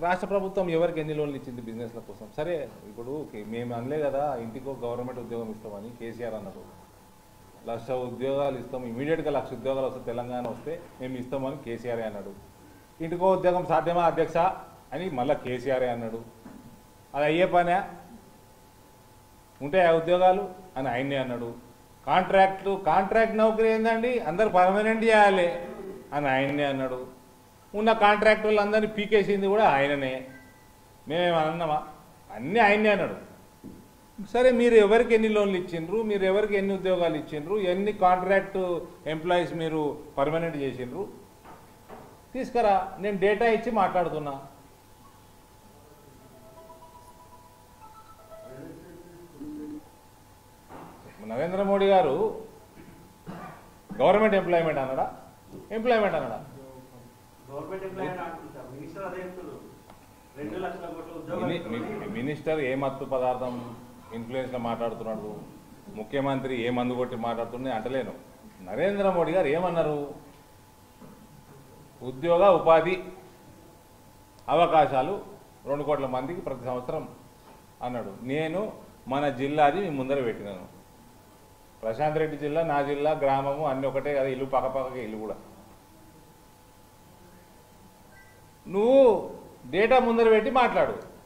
రాష్ట్ర ప్రభుత్వం ఎవరికి ఎన్ని లోన్లు ఇచ్చింది బిజినెస్ల కోసం? సరే ఇప్పుడు మేము అనలే కదా ఇంటికో గవర్నమెంట్ ఉద్యోగం ఇస్తామని కేసీఆర్ అన్నారు. 1,00,000 ఉద్యోగాలు ఇస్తాం, ఇమీడియట్గా 1,00,000 ఉద్యోగాలు వస్తే తెలంగాణ వస్తే మేము ఇస్తామని కేసీఆర్ అన్నాడు. ఇంటికో ఉద్యోగం సాధ్యమా అధ్యక్ష అని మళ్ళీ కేసీఆర్ అన్నాడు. అది అయ్యే పనే? ఉంటాయా ఉద్యోగాలు అని ఆయన్నే అన్నాడు. కాంట్రాక్ట్ నౌకరీ ఏందండి, అందరు పర్మనెంట్ చేయాలి అని ఆయన్నే అన్నాడు. ఉన్న కాంట్రాక్టర్లు అందరినీ పీకేసింది కూడా ఆయననే. మేమేమన్నామా? అన్నీ ఆయన్నే అన్నాడు. సరే మీరు ఎవరికి ఎన్ని లోన్లు ఇచ్చిండ్రు, మీరు ఎవరికి ఎన్ని ఉద్యోగాలు ఇచ్చిండ్రు, ఎన్ని కాంట్రాక్ట్ ఎంప్లాయీస్ మీరు పర్మనెంట్ చేసిండ్రు తీసుకురా, నేను డేటా ఇచ్చి మాట్లాడుతున్నా. నరేంద్ర మోడీ గారు గవర్నమెంట్ ఎంప్లాయ్మెంట్ అన్నాడా, ఎంప్లాయ్మెంట్ అన్నాడా? మినిస్టర్ ఏ మత్తు పదార్థం ఇన్ఫ్లుయెన్స్లో మాట్లాడుతున్నాడు, ముఖ్యమంత్రి ఏ మందు కొట్టి మాట్లాడుతుంది అంటలేను. నరేంద్ర మోడీ గారు ఏమన్నారు? ఉద్యోగ ఉపాధి అవకాశాలు 2 కోట్ల మందికి ప్రతి సంవత్సరం అన్నాడు. నేను మన జిల్లాది మీ ముందర పెట్టినాను. ప్రశాంత్ రెడ్డి జిల్లా, నా జిల్లా, గ్రామము అన్నీ ఒకటే కదా, ఇల్లు పక్కపక్కకే ఇల్లు కూడా. నువ్వు డేటా ముందర పెట్టి మాట్లాడు.